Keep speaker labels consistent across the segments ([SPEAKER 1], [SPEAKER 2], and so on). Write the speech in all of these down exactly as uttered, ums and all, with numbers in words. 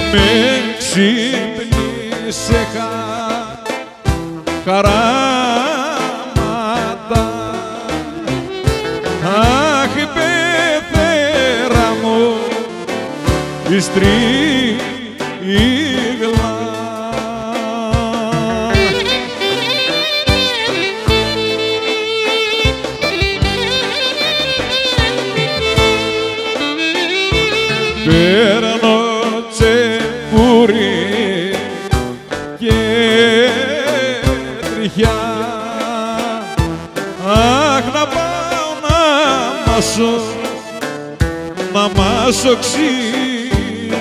[SPEAKER 1] με ξύπνησε χα, χαράματα. Αχ, πεθέρα μου η στρίγλα. Παίρνω τσεκούρι και τριχιά, αχ, να πάω να μάσω, να μάσω ξύλα.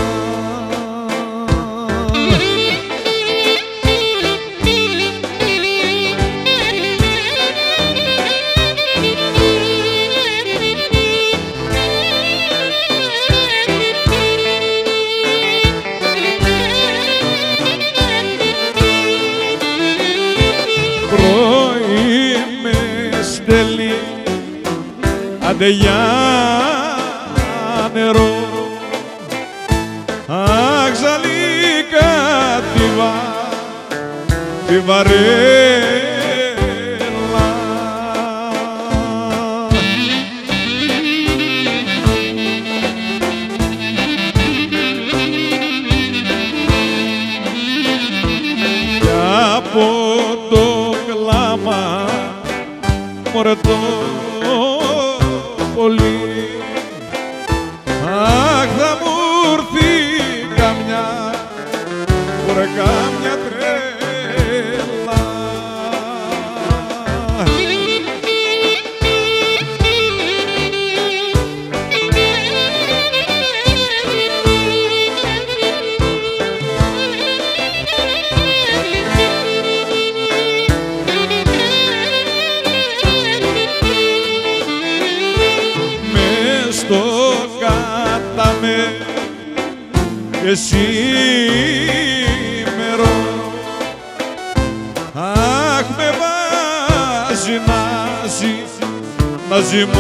[SPEAKER 1] Πρωί με στέλνει, άντε για νερό. Αχ, ζαλίκα τη βα, τη βαρέλα. Κι από το κλάμα μωρέ το πολύ, αχ, θα μου έρθει καμιά, μωρέ καμιά τρέλα. Στο κάταμε και σήμερα, αχ, με βάζει να ζει, να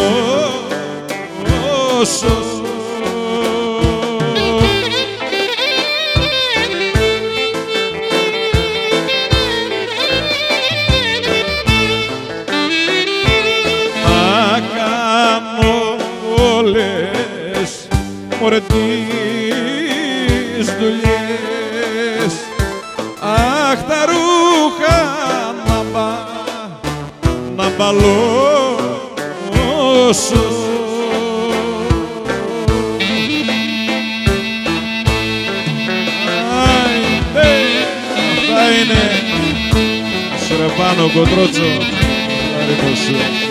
[SPEAKER 1] ζυμώσω. Να κάνω όλες, μωρέ, τις δουλειές, αχ, τα ρούχα να μπα, να μπαλώσω. Άιντε, αυτά είναι. Σρεπάνω κοντρότσο, ευχαριστώ σου.